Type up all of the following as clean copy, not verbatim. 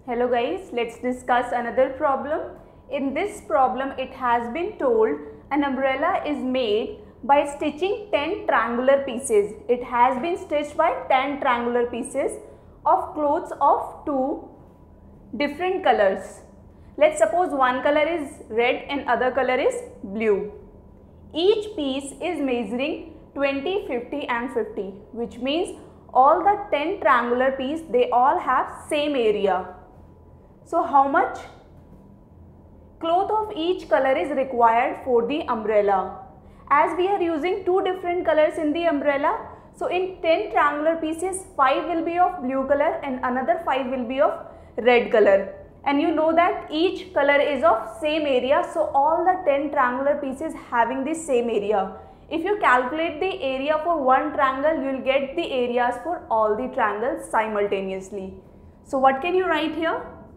Hello guys, let's discuss another problem. In this problem, it has been told an umbrella is made by stitching 10 triangular pieces. It has been stitched by 10 triangular pieces of clothes of two different colors. Let's suppose one color is red and other color is blue. Each piece is measuring 20, 50 and 50, which means all the 10 triangular pieces, they all have same area. So how much cloth of each color is required for the umbrella? As we are using two different colors in the umbrella, so in 10 triangular pieces, 5 will be of blue color and another 5 will be of red color. And you know that each color is of same area, so all the 10 triangular pieces having the same area. If you calculate the area for one triangle, you will get the areas for all the triangles simultaneously. So what can you write here?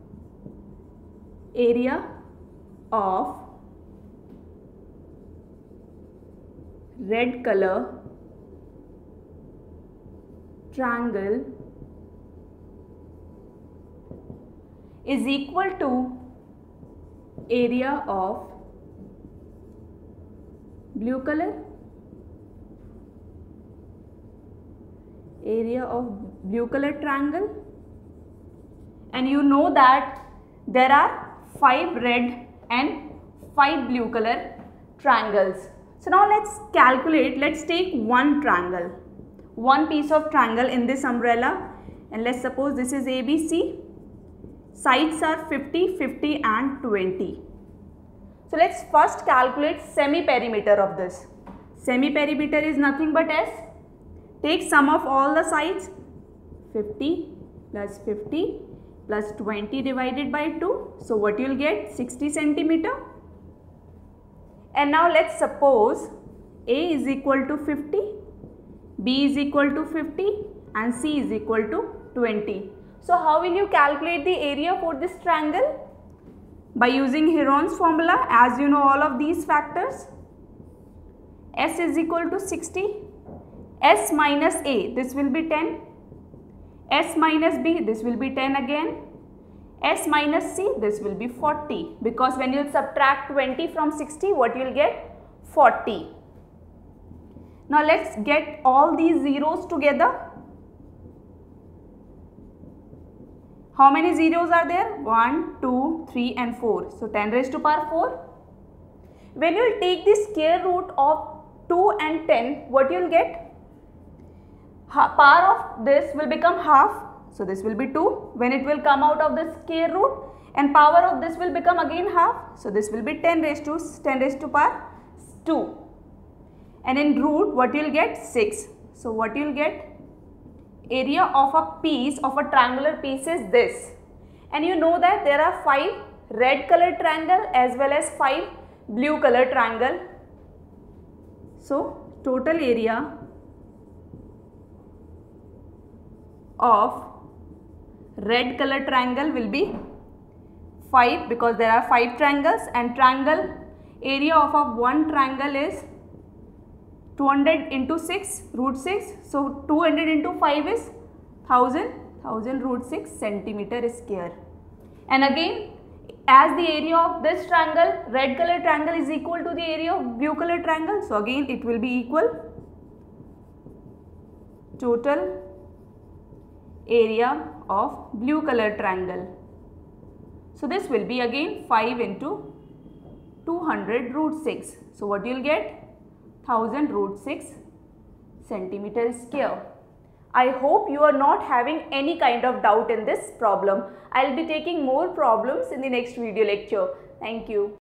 Area of red color triangle is equal to area of blue color, triangle, and you know that there are 5 red and 5 blue color triangles. So now let's calculate, let's take one triangle, one piece of triangle in this umbrella, and let's suppose this is ABC. Sides are 50, 50 and 20. So let's first calculate semi-perimeter of this. Semi-perimeter is nothing but S. Take sum of all the sides, 50 plus 20 divided by 2. So what you will get? 60 centimeter. And now let's suppose A is equal to 50, B is equal to 50 and C is equal to 20. So how will you calculate the area for this triangle? By using Heron's formula, as you know all of these factors. S is equal to 60, S minus A, this will be 10, S minus B, this will be 10 again, S minus C, this will be 40, because when you subtract 20 from 60, what you will get? 40. Now let's get all these zeros together. How many zeros are there? 1, 2, 3 and 4. So 10 raised to power 4. When you will take the square root of 2 and 10, what you will get? Power of this will become half. So this will be 2 when it will come out of the square root, and power of this will become again half. So this will be 10 raised to power 2. And in root, what you will get? 6. So what you will get? Area of a piece of a triangular piece is this, and you know that there are 5 red color triangle as well as 5 blue color triangle. So total area of red color triangle will be 5, because there are 5 triangles, and triangle area of one triangle is 200 into 6 root 6. So 200 into 5 is 1000 root 6 centimeter square. And again, as the area of this triangle, red color triangle, is equal to the area of blue color triangle, so again it will be equal total area of blue color triangle. So this will be again 5 into 200 root 6. So what you will get? 1000 root 6 centimeter square. I hope you are not having any kind of doubt in this problem. I will be taking more problems in the next video lecture. Thank you.